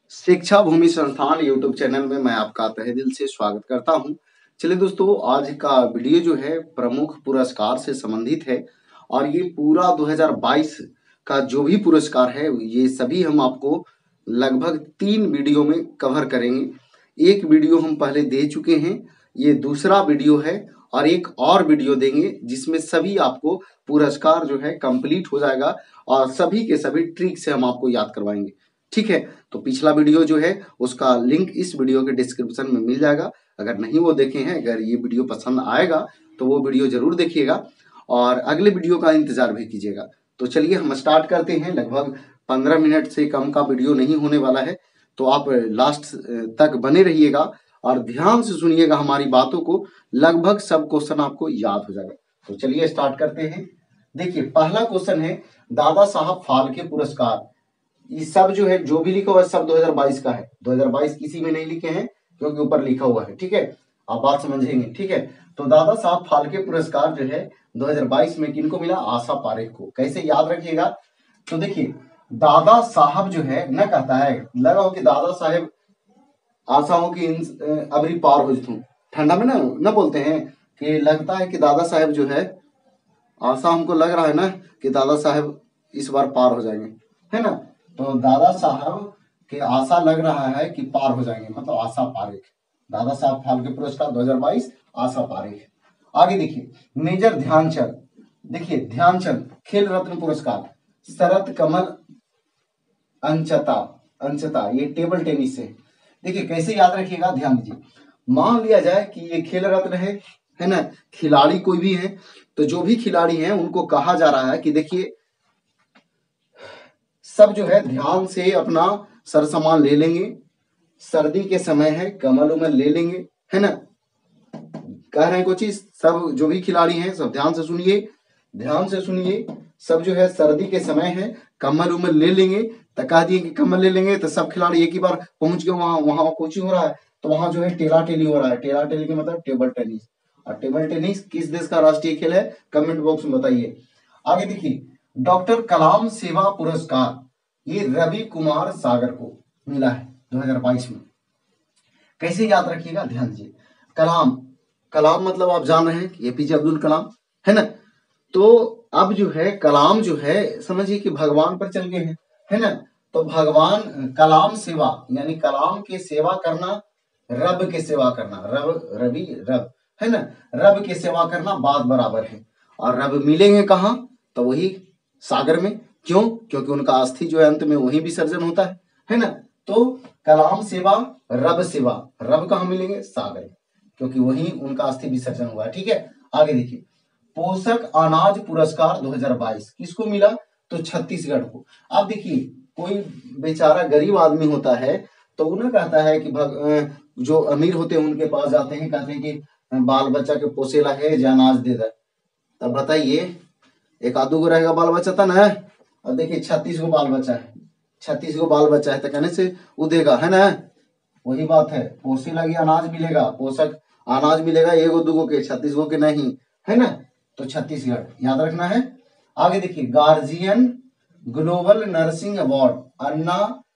शिक्षा भूमि संस्थान YouTube channel में मैं आपका तहे दिल से स्वागत करता हूं। चलिए दोस्तों, आज का वीडियो जो है प्रमुख पुरस्कार से संबंधित है और ये पूरा 2022 का जो भी पुरस्कार है ये सभी हम आपको लगभग 3 वीडियो में कवर करेंगे। एक वीडियो हम पहले दे चुके हैं, ये दूसरा वीडियो है और एक और वीडियो देंगे जिसमें सभी आपको पुरस्कार जो है कंप्लीट हो जाएगा और सभी के सभी ट्रिक से हम आपको याद करवाएंगे। ठीक है, तो पिछला वीडियो जो है उसका लिंक इस वीडियो के डिस्क्रिप्शन में मिल जाएगा। अगर नहीं वो देखे हैं, अगर ये वीडियो पसंद आएगा तो वो वीडियो जरूर देखिएगा और अगले वीडियो का इंतजार भी कीजिएगा। तो चलिए हम स्टार्ट करते हैं। लगभग 15 मिनट से कम का वीडियो नहीं होने वाला है, तो आप लास्ट तक बने रहिएगा और ध्यान से सुनिएगा हमारी बातों को। लगभग सब क्वेश्चन आपको याद हो जाएगा। तो चलिए स्टार्ट करते हैं। देखिए, पहला क्वेश्चन है दादा साहब फाल्के पुरस्कार। ये सब जो है, जो भी लिखा हुआ है सब 2022 का है। 2022 किसी में नहीं लिखे हैं क्योंकि ऊपर लिखा हुआ है। ठीक है, आप बात समझेंगे। ठीक है, तो दादा साहब फाल्के पुरस्कार जो है 2022 में किनको मिला? आशा पारेख को। कैसे याद रखिएगा? तो देखिए, दादा साहब जो है न कहता है, लगा हो कि दादा साहेब आशा हो कि अबरी पार हो जतूं। ठंडा में ना बोलते हैं कि लगता है कि दादा साहेब जो है, आशा हमको लग रहा है ना कि दादा साहेब इस बार पार हो जाएंगे, है ना। तो दादा साहब के आशा लग रहा है कि पार हो जाएंगे, मतलब आशा पारेख। दादा साहब फाल्के पुरस्कार 2022 आशा पारेख। आगे देखिए, मेजर ध्यानचंद। देखिए, ध्यानचंद खेल रत्न पुरस्कार शरत कमल अंचता अंचता, ये टेबल टेनिस से। देखिए कैसे याद रखिएगा, ध्यान दीजिए। मान लिया जाए कि ये खेल रत्न है ना, खिलाड़ी कोई भी है, तो जो भी खिलाड़ी हैं उनको कहा जा रहा है कि देखिए सब जो है ध्यान से अपना सर सामान ले लेंगे, सर्दी के समय है कमल उमल ले लेंगे, है ना। कह रहे हैं कोई चीज, सब जो भी खिलाड़ी हैं सब ध्यान से सुनिए, ध्यान से सुनिए। सब जो है सर्दी के समय है कमल उमल ले लेंगे। तो कह दिए कि कमल ले लेंगे, तो सब खिलाड़ी एक ही बार पहुंच गए वहां। वहां कोचिंग हो रहा है तो वहां जो है टेला टेली हो रहा है। टेला टेली का मतलब टेबल टेनिस। और टेबल टेनिस किस देश का राष्ट्रीय खेल है? कमेंट बॉक्स में बताइए। आगे देखिए, डॉक्टर कलाम सेवा पुरस्कार ये रवि कुमार सागर को मिला है 2022 में। कैसे याद रखिएगा, ध्यान दीजिए। कलाम, कलाम मतलब आप जान रहे हैं एपीजे अब्दुल कलाम, है ना। तो अब जो है कलाम जो है समझिए कि भगवान पर चल गए हैं, है ना। तो भगवान कलाम सेवा यानी कलाम के सेवा करना, रब के सेवा करना, रब रवि रब, है ना। रब के सेवा करना बात बराबर है। और रब मिलेंगे कहाँ? तो वही सागर में। क्यों? क्योंकि उनका अस्थि जो है अंत में वही विसर्जन होता है ना। तो कलाम सेवा रब सेवा, रब कहाँ मिलेंगे? सागर में, क्योंकि वही उनका अस्थि विसर्जन हुआ है। ठीक है, आगे देखिए, पोषक अनाज पुरस्कार 2022 किसको मिला? तो छत्तीसगढ़ को। अब देखिए, कोई बेचारा गरीब आदमी होता है तो उन्हें कहता है कि जो अमीर होते हैं उनके पास जाते हैं, कहते हैं कि बाल बच्चा के पोसेला है जा अनाज दे दे। तब बताइए, एक आधो को रहेगा बाल बच्चा था ना। अब देखिए 36 को बाल बच्चा है, 36 को बाल बच्चा है तो कहने से वो देगा, है ना। वही बात है, पोसे लगी अनाज मिलेगा, पोषक अनाज मिलेगा एगो दूगो के, 36 गो के नहीं, है ना। तो छत्तीसगढ़ याद रखना है। आगे देखिए, guardian global nursing award Anna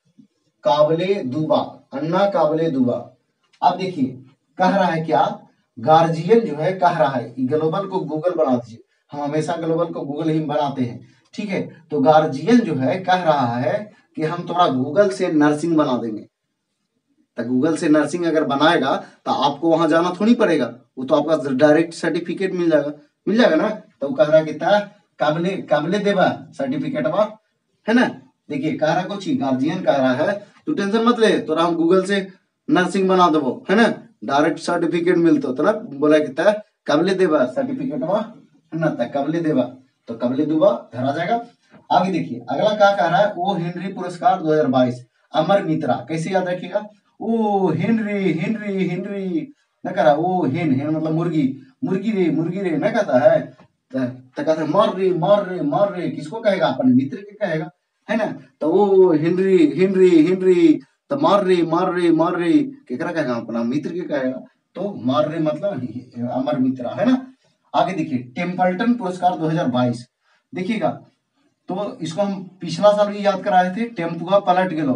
Qabale Duba, अन्ना काबले दुबा। अब देखिए कह रहा है क्या, गार्जियन जो है कह रहा है ग्लोबल को गूगल बना दीजिए। हम हमेशा ग्लोबल को गूगल ही बनाते हैं। ठीक है, तो गार्जियन जो है कह रहा है कि हम थोड़ा गूगल से नर्सिंग बना देंगे। तो गूगल से नर्सिंग अगर बनाएगा तो आपको वहां जाना थोड़ी पड़ेगा, वो तो आपका डायरेक्ट सर्टिफिकेट मिल जाएगा ना। तो वो कह रहा है कि काबले काबले देवा सर्टिफिकेट बा, है ना। देखिए कह रहा कुछ गार्जियन कह रहा है तू टेंशन मत ले, तोरा हम गूगल से नर्सिंग बना देबो, है ना, डायरेक्ट सर्टिफिकेट मिलतो। तो ना बोला कि काबले देवा सर्टिफिकेट बा, है ना, काबले देवा, तो काबले दुबा धरा जाएगा। आगे देखिए, अगला क्या कह रहा है, ओ हेनरी पुरस्कार 2022 अमर मित्रा। कैसे याद रखिएगा, ओ हेनरी हेनरी हेनरी न कह रहा, ओ हेन हेन मतलब मुर्गी, मुर्गी रे न कहता है। तो कहता है मार रे मार रे मार रे, किसको कहेगा? अपने मित्र के कहेगा, है ना। तो वो हेनरी हेनरी हेनरी, तो मार रे मार रे मार रे केकरा कहेगा? अपना मित्र के कहेगा। तो मार रे मतलब अमर मित्रा, है ना। आगे देखिए, टेम्पल्टन पुरस्कार 2022 देखिएगा। तो इसको हम पिछला साल भी याद कराए थे, टेम्पुआ पलट गेलो।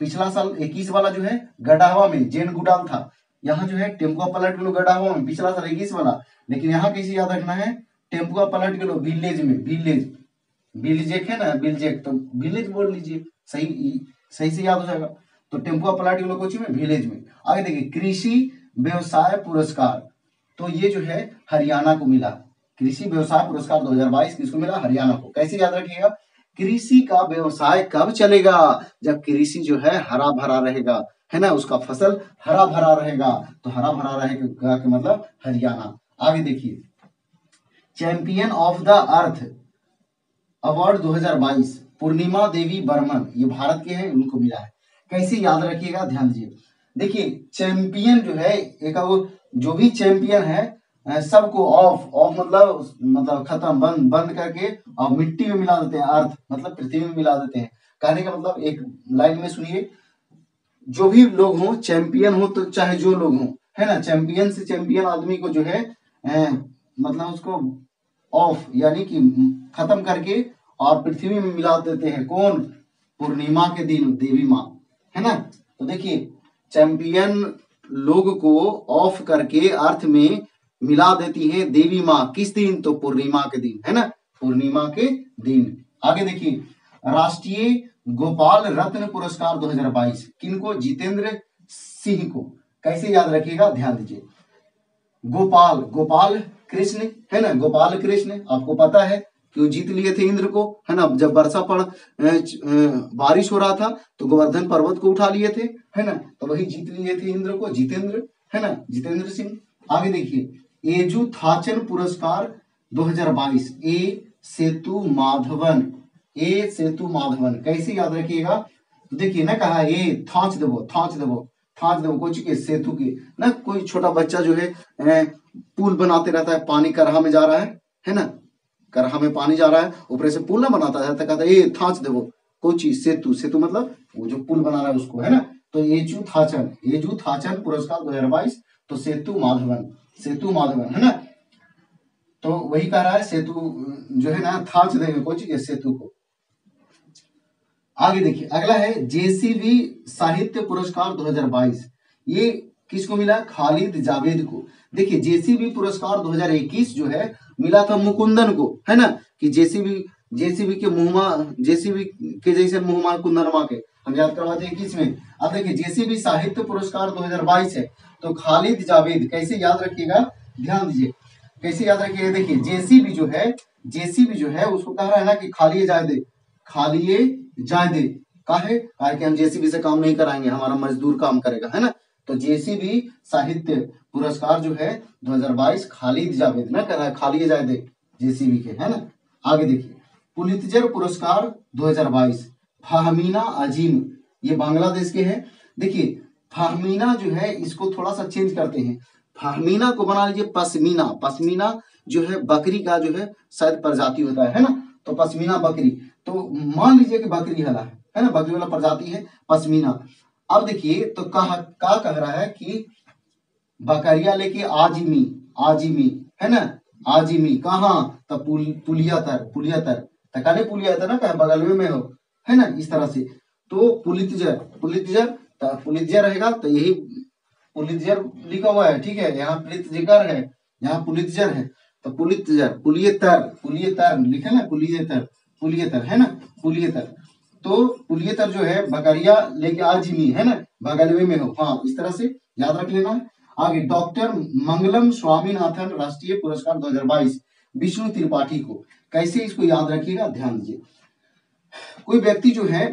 पिछला साल 21 वाला जो है गडावा में जैन गुडाल था, यहाँ जो है टेम्पुआ पलट के लो गडावा में, पिछला साल 21 वाला। लेकिन यहाँ कैसे याद रखना है, टेम्पुआ पलट के लो विलेज में, विलेज, विलेज है ना, विलेज, तो विलेज बोल लीजिए, सही सही से याद हो जाएगा। तो टेम्पुआ पलट के लो कोची में, विलेज में। आगे देखिए कृषि व्यवसाय पुरस्कार, तो ये जो है हरियाणा को मिला, कृषि व्यवसाय पुरस्कार 2022 किसको मिला, हरियाणा को। कैसे याद रखिएगा, कृषि का व्यवसाय कब चलेगा, जब कृषि जो है हरा भरा रहेगा, है ना, उसका फसल हरा भरा रहेगा। तो हरा भरा रहेगा का मतलब हरियाणा। आगे देखिए champion of the earth award 2022 Purnima Devi Barman, ये भारत के हैं, उनको मिला है। कैसे याद रखिएगा, ध्यान दीजिए। देखिए चैंपियन जो है एक वो जो भी चैंपियन है सबको ऑफ मतलब खत्म, बंद करके और मिट्टी में मिला देते हैं, अर्थ मतलब पृथ्वी में मिला देते हैं। कहने का मतलब एक लाइन में सुनिए, जो भी लोग हों चैंपियन हो, तो चाहे जो लोग हों, है ना, चैंपियन से चैंपियन आदमी को जो है मतलब उसको ऑफ यानी कि खत्म करके और पृथ्वी में मिला देते हैं। कौन, पूर्णिमा के दिन देवी माँ, है ना। तो देखिए चैंपियन लोग को ऑफ करके अर्थ में मिला देती है देवी माँ, किस दिन, तो पूर्णिमा के दिन, है ना, पूर्णिमा के दिन। आगे देखिए राष्ट्रीय गोपाल रत्न पुरस्कार 2022 किनको, जितेंद्र सिंह को। कैसे याद रखिएगा, ध्यान दीजिए। गोपाल कृष्ण, है ना, गोपाल कृष्ण आपको पता है कि जीत लिए थे इंद्र को, है ना, जब वर्षा बारिश हो रहा था तो गोवर्धन पर्वत को उठा लिए थे, है ना, तो वही जीत लिए थे इंद्र को, जितेंद्र, है ना, जितेंद्र सिंह। आगे देखिए एजू थाचन पुरस्कार 2022 ए सेतु माधवन, ए सेतु माधवन। कैसे याद रखिएगा, तो देखिए ना कहा ए थाच देवो कुछ के सेतु के ना, कोई छोटा बच्चा जो है पुल बनाते रहता है, पानी करहा में जा रहा है ना, करहा में पानी जा रहा है, ऊपर से पुल ना बनाता है, तो कहता है ए थाच देवो कोची, सेतु मतलब वो जो पुल बना रहा है उसको, है ना। तो एजू थाचन पुरस्कार 2022, तो सेतु माधवन, है ना। तो वही कह रहा है सेतु जो है ना थाच देंगे कोची के सेतु को। आगे देखिए अगला है जेसीबी साहित्य पुरस्कार 2022, ये किसको मिला, खालिद जावेद को। देखिए जेसीबी पुरस्कार 2021 जो है मिला था मुकुंदन को, है ना, कि जेसीबी के जैसे मुहमा कुंदनमा के हम याद करवाते हैं 21 में। अब देखिए जेसीबी साहित्य पुरस्कार 2022 है, तो खालिद जावेद। कैसे याद रखिएगा, ध्यान दीजिए, कैसे याद रखिएगा। देखिए जेसीबी जो है उसको कह रहा है ना कि खालिए जायदे काहे कि हम जेसीबी से काम नहीं कराएंगे, हमारा मजदूर काम करेगा, है ना। तो जेसीबी साहित्य पुरस्कार जो है 2022 खालिद जावेद ना कर रहा है, खालिए जायदे जेसीबी के, है ना। आगे देखिए पुलित्जर पुरस्कार 2022 फाहमीना अजीम, ये बांग्लादेश के हैं। देखिए फाहमीना जो है इसको थोड़ा सा चेंज करते हैं, फाहमीना को बना लीजिए पश्मीना जो है बकरी का जो है शायद प्रजाति होता है ना, तो पश्मीना बकरी, तो मान लीजिए कि बकरी हला है ना, बकरी वाला प्रजाति है पश्मीना। अब देखिए तो कह रहा है कि बकरिया लेके आजिमी, है ना, आजिमी कहाँ, तो पुलियातर तकाले पुलियातर ना कहा बगल में हो, है ना, इस तरह से। तो पुलित्जर रहेगा, तो यही पुलित्जर लिखा हुआ है, ठीक है, यहाँ पुलित्जर है, यहाँ पुलित्जर है, तो पुलियतर लिखे ना, पुलियतर, है ना, पुलियतर। तो पुलियतर जो है बकरिया लेके आजिमी, है ना, बगलवे में हो, हाँ, इस तरह से याद रख लेना है। आगे डॉक्टर मंगलम स्वामीनाथन राष्ट्रीय पुरस्कार 2022 विष्णु त्रिपाठी को। कैसे इसको याद रखिएगा, ध्यान दीजिए। कोई व्यक्ति जो है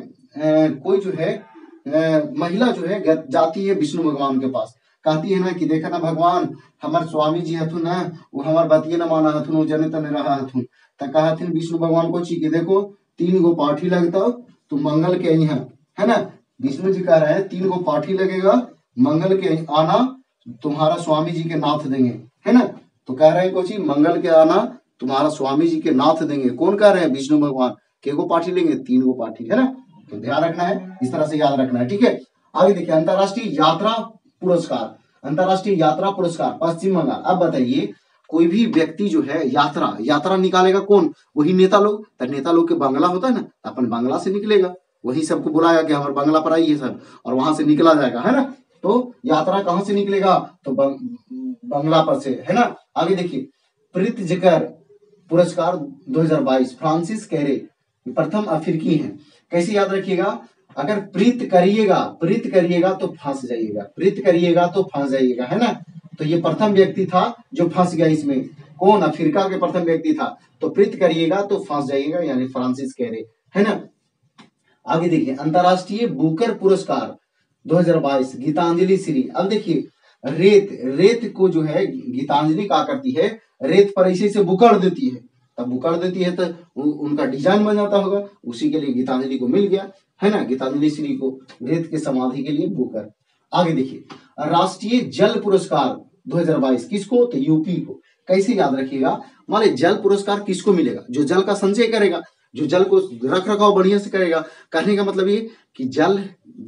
महिला जो है जाती है विष्णु भगवान के पास, कहती है ना कि देखा ना भगवान हमारे स्वामी जी हथुन ना, वो हमारे बतिये न माना हथुन, वो जने तने रहा हथुन, तो कहथिन विष्णु भगवान को ची देखो 3 गो पाठी लगता तो मंगल के यहाँ, है ना, विष्णु जी कह रहे हैं 3 गो पाठी लगेगा, मंगल के आना तुम्हारा स्वामी जी के नाथ देंगे, है ना। तो कह रहे हैं कोची मंगल के आना तुम्हारा स्वामी जी के नाथ देंगे, कौन कह रहे हैं, विष्णु भगवान। के गो पाठी लेंगे, 3 गो पाठी, है ना, तो ध्यान रखना है, इस तरह से याद रखना है, ठीक है। आगे देखिए अंतरराष्ट्रीय यात्रा पुरस्कार पश्चिम बंगाल। अब बताइए कोई भी व्यक्ति जो है यात्रा निकालेगा कौन, वही नेता लोग, तो नेता लोग के बंगला होता है ना, अपन बंगला से निकलेगा, वही सबको बुलाया कि हमारे बंगला पर आइए सब, और वहां से निकला जाएगा, है ना। तो यात्रा कहाँ से निकलेगा, तो बंगला पर से, है ना। आगे देखिए, प्रीतजकर पुरस्कार 2022 फ्रांसिस कैरे प्रथम अफ्रीकी हैं। कैसे याद रखिएगा, अगर प्रीत करिएगा तो फंस जाइएगा, प्रीत करिएगा तो फंस जाइएगा, है ना। तो ये प्रथम व्यक्ति था जो फंस गया इसमें। कौन, अफ्रीका के प्रथम व्यक्ति था। तो प्रीत करिएगा तो फंस जाइएगा, यानी फ्रांसिस कैरे, है ना। आगे देखिए, अंतरराष्ट्रीय बुकर पुरस्कार 2022 गीतांजलि श्री। अब देखिए, रेत को जो है गीतांजलि कहा करती है, रेत पर ऐसे से बुकड़ देती है, तब बुकड़ देती है तो उनका डिजाइन बन जाता होगा, उसी के लिए गीतांजलि को मिल गया, है ना, गीतांजलि श्री को, रेत के समाधि के लिए बुकर। आगे देखिए, राष्ट्रीय जल पुरस्कार 2022 किसको, तो यूपी को। कैसे याद रखिएगा, मान लीजिए जल पुरस्कार किसको मिलेगा, जो जल का संचय करेगा, जो जल को रख रखाव बढ़िया से करेगा। कहने का मतलब ये कि जल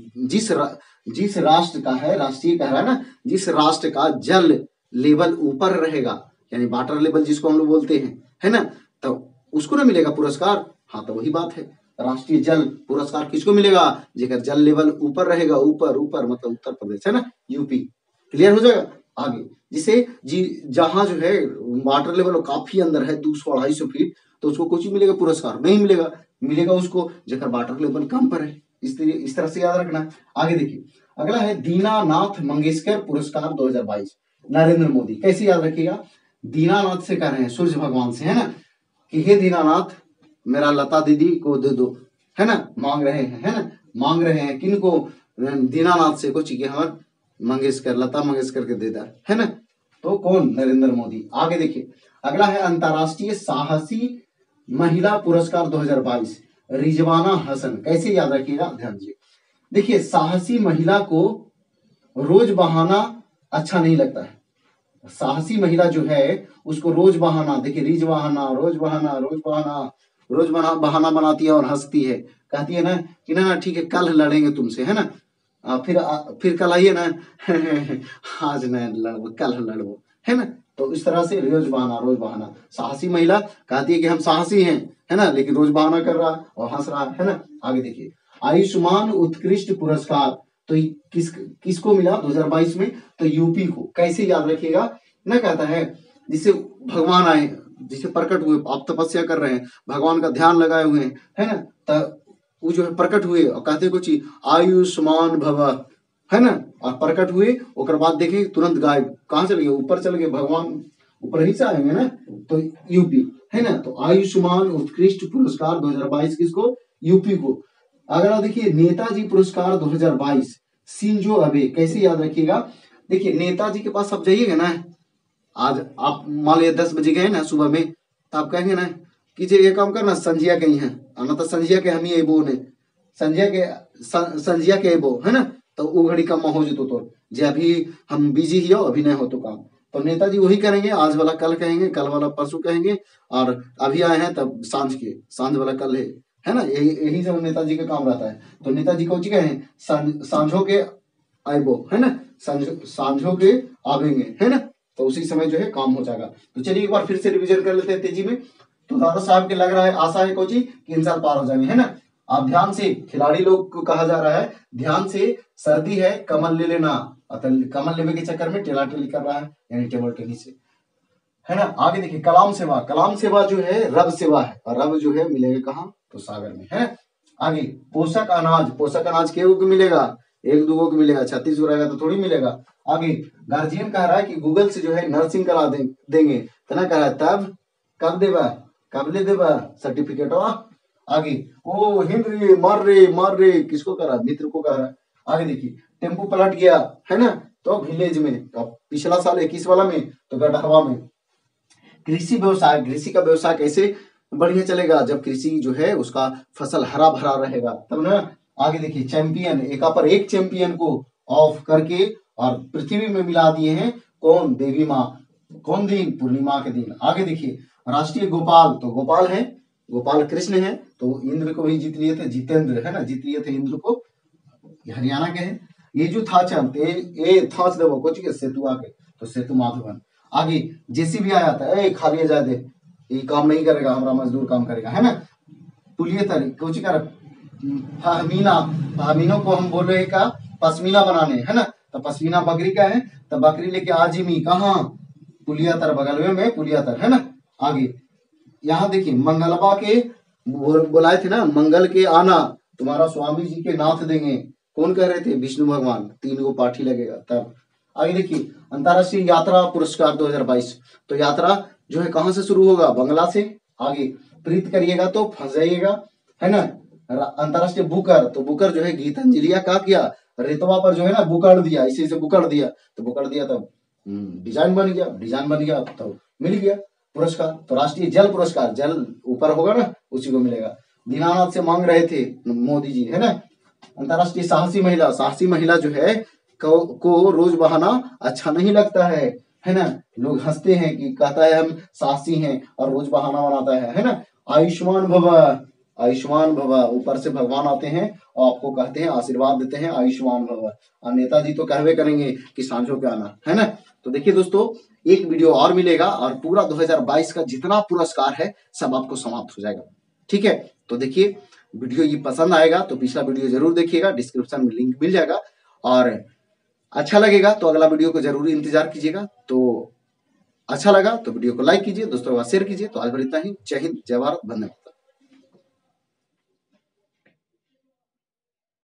जिस राष्ट्र का है, राष्ट्रीय कह रहा है ना, जिस राष्ट्र का जल लेवल ऊपर रहेगा, यानी वाटर लेवल जिसको हम लोग बोलते हैं, है ना, तो उसको ना मिलेगा पुरस्कार। हाँ, तो वही बात है, राष्ट्रीय जल पुरस्कार किसको मिलेगा, जेकर जल लेवल ऊपर रहेगा, ऊपर मतलब उत्तर प्रदेश, है ना, यूपी। क्लियर हो जाएगा। आगे, जिसे जहां जो है वाटर लेवल काफी अंदर है, 200-250 फीट, तो उसको कुछ मिलेगा पुरस्कार नहीं मिलेगा, मिलेगा उसको जेकर वाटर लेवल कम पर है। इस तरह से याद रखना। आगे देखिए, अगला है दीनानाथ मंगेशकर पुरस्कार 2022 नरेंद्र मोदी। कैसे याद रखिएगा, दीनानाथ से कह रहे हैं, सूर्य भगवान से, है ना, कि हे दीनानाथ मेरा लता दीदी को दे दो, है ना, मांग रहे हैं, है ना, मांग रहे हैं किनको, दीनानाथ से को चाहिए, हमारे मंगेशकर, लता मंगेशकर के देदा, है ना। तो कौन, नरेंद्र मोदी। आगे देखिए, अगला है अंतरराष्ट्रीय साहसी महिला पुरस्कार 2022 रिजवाना हसन। कैसे याद रखिएगा, ध्यान दीजिए। देखिए, साहसी महिला को रोज बहाना अच्छा नहीं लगता है। साहसी महिला जो है उसको रोज बहाना, देखिए रिज बहाना, रोज बहाना, रोज बहाना बनाती है और हंसती है, कहती है ना कि ना ठीक है कल लड़ेंगे तुमसे, है ना, फिर कल आइए ना आज न लड़बो, कल लड़बो, है ना। तो इस तरह से रोज बहाना साहसी महिला कहती है कि हम साहसी हैं, है ना, लेकिन रोज बहाना कर रहा और हंस रहा है ना। आगे देखिए, आयुष्मान उत्कृष्ट पुरस्कार तो किसको मिला 2022 में, तो यूपी को। कैसे याद रखिएगा ना, कहता है जिससे भगवान आए, जिसे प्रकट हुए, आप तपस्या कर रहे हैं, भगवान का ध्यान लगाए हुए हैं, है ना, तो वो जो है प्रकट हुए और कहते कुछ आयुष्मान भव, है ना, और प्रकट हुए, और बाद देखे तुरंत गायब, कहाँ चले गए, ऊपर चले गए, भगवान ऊपर ही से आएंगे ना, तो यूपी, है ना। तो आयुष्मान उत्कृष्ट पुरस्कार 2022 किसको, यूपी को। अगला देखिए, नेताजी पुरस्कार 2022 शिंजो अबे। कैसे याद रखिएगा, देखिए नेताजी के पास आप जाइएगा ना, आज आप मान लीजिए 10 बजे गए ना सुबह में, तो आप कहेंगे ना कि जे ये काम करना संजिया कहीं है, ना तो संजिया के हम ही एबो ने, संजिया के एबो, है ना, तो वो घड़ी कम हो जतो, तो जे अभी हम बिजी ही हो, अभी नहीं हो तो काम, तो नेताजी वही करेंगे, आज वाला कल कहेंगे, कल वाला परसों कहेंगे, और अभी आए हैं तब सांझ वाला कल है ना, यही सब नेताजी का काम रहता है। तो नेताजी को कहे सांझों के आएबो, है ना, सांझों के आवेंगे, है ना, तो उसी समय जो है काम हो जाएगा। तो चलिए एक बार फिर से रिवीजन कर लेते हैं तेजी में। तो दादा साहब के लग रहा है, आशा है कोची कि इन साल पार हो जाएंगे, है ना। आप ध्यान से, खिलाड़ी लोग को कहा जा रहा है ध्यान से, सर्दी है कमल ले लेना, कमल लेने के चक्कर में टेला टेली कर रहा है, यानी टेबल टेनिस से, है ना। आगे देखिए, कलाम सेवा जो है रब सेवा है, और रब जो है मिलेगा कहाँ, तो सागर में, है। आगे पोषक अनाज के को मिलेगा, 1-2 को मिलेगा, 36 को रहेगा तो थोड़ी मिलेगा। आगे गार्जियन कह रहा है कि गूगल से जो है नर्सिंग करा देंगे, तो ना कह रहा है तब कब देवा, कब ले देवा सर्टिफिकेट। आगे ओ हिंद रे मार रे किसको कह रहा है, मित्र को कह रहा है। आगे देखिए, टेम्पो पलट गया, है ना, तो विलेज में, तो पिछला साल 21 वाला में तो गढ़वा में। कृषि का व्यवसाय कैसे बढ़िया चलेगा, जब कृषि जो है उसका फसल हरा भरा रहेगा तब ना। आगे देखिए, चैंपियन, एक पर एक चैंपियन को ऑफ करके और पृथ्वी में मिला दिए हैं, कौन, देवी माँ। कौन दिन, पूर्णिमा के दिन। आगे देखिए, राष्ट्रीय गोपाल, तो गोपाल है, गोपाल कृष्ण है, तो इंद्र को भी जीत लिए थे, जितेंद्र, है ना, जीत लिए थे इंद्र को, हरियाणा के हैं। ये जो था चंद सेतु आके, तो सेतु माधवन। आगे जेसीबी आया था, ए खाली जा दे, ये काम नहीं करेगा, हमारा मजदूर काम करेगा, है ना। पुलिये तरी कोची कर फहमीना, फहमीनों को हम बोल रहे का पश्मीना बनाने, है ना। तो पश्मीना बकरी का है, तो बकरी लेके आजिमी कहाँ, पुलियातर, बगल में पुलियातर, है ना। आगे यहाँ देखिए मंगलबा के बुलाए थे ना, मंगल के आना तुम्हारा स्वामी जी के नाथ देंगे, कौन कह रहे थे, विष्णु भगवान, 3 गो पाठी लगेगा तब। आगे देखिए अंतरराष्ट्रीय यात्रा पुरस्कार 2022, तो यात्रा जो है कहाँ से शुरू होगा, बंगला से। आगे प्रीत करिएगा तो फंस जाइएगा, है ना। अंतरराष्ट्रीय बुकर, तो बुकर जो है गीतांजलिया का किया, रेतवा पर जो है ना बुकड़ दिया, इसी से बुकड़ दिया, तो बुकड़ दिया तब डिजाइन बन गया, डिजाइन बन गया तो मिल गया पुरस्कार। तो राष्ट्रीय जल पुरस्कार, जल ऊपर होगा ना उसी को मिलेगा। दीनानाथ से मांग रहे थे मोदी जी, है ना। अंतरराष्ट्रीय साहसी महिला, साहसी महिला जो है को रोज बहाना अच्छा नहीं लगता है ना। लोग हंसते हैं कि कहता है हम साहसी हैं और रोज बहाना बनाता है ना। आयुष्मान भव, आयुष्मान भव, ऊपर से भगवान आते हैं और आपको कहते हैं, आशीर्वाद देते हैं, आयुष्मान भव। और नेताजी तो कहवे करेंगे कि सांझों पे आना, है ना। तो देखिए दोस्तों एक वीडियो और मिलेगा और पूरा 2022 का जितना पुरस्कार है सब आपको समाप्त हो जाएगा, ठीक है। तो देखिए वीडियो ये पसंद आएगा तो पिछला वीडियो जरूर देखिएगा, डिस्क्रिप्शन में लिंक मिल जाएगा, और अच्छा लगेगा तो अगला वीडियो को जरूर इंतजार कीजिएगा। तो अच्छा लगा तो वीडियो को लाइक कीजिए, दोस्तों का शेयर कीजिए। तो आज भर इतना ही, जय हिंद, जय भारत, धन्यवाद।